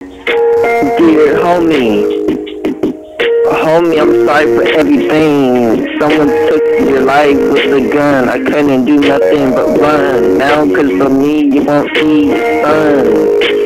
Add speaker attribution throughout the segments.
Speaker 1: Dear homie, I'm sorry for everything. Someone took your life with a gun. I couldn't do nothing but run. Now, cause of me, you won't see the sun.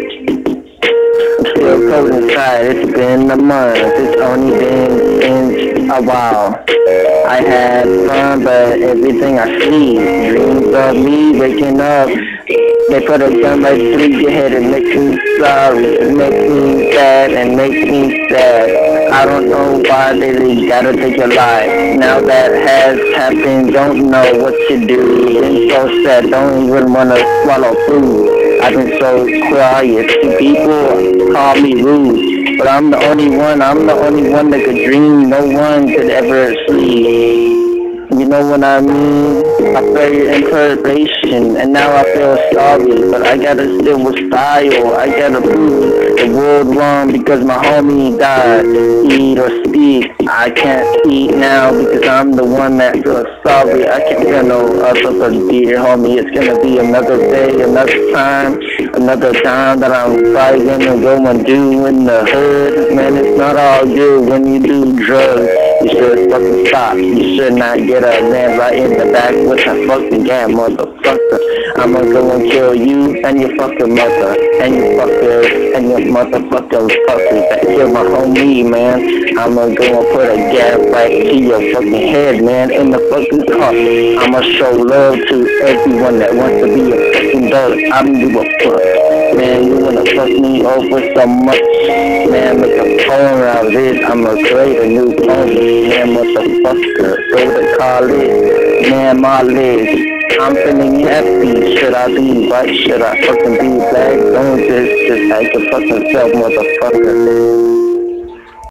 Speaker 1: Still cold inside, it's been a month. It's only been since a while. I had fun, but everything I see, dreams of me waking up. They put a gun right through your head and make me sorry, it makes me sad and makes me sad. I don't know why they gotta take your life. Now that has happened, don't know what to do. Been so sad, don't even wanna swallow food. I've been so quiet, people call me rude. But I'm the only one that could dream, no one could ever sleep. You know what I mean? I felt your imperfection, and now I feel sorry, but I gotta still with style. I gotta prove the world wrong because my homie died. Eat or speak, I can't eat now because I'm the one that feels sorry. I can't feel no other but dear homie. It's gonna be another day, another time that I'm probably gonna go and do in the hood. Man, it's not all good when you do drugs. You should fucking stop. You should not get a man right in the back with a fucking gun, motherfucker. I'ma go and kill you and your fucking mother and your fucker and your motherfucking fuckers that kill my homie, man. I'ma go and put a gas right to your fucking head, man, in the fucking car. I'ma show love to everyone that wants to be a fucking dog. I don't give a fuck. Man, you wanna fuck me over so much. Man, make a poem out of this. I'ma create a new poem. Man, motherfucker, go to college. Man, my legs. I'm feeling happy. Should I be white? Should I fucking be black? Don't just act a fucking self, motherfucker.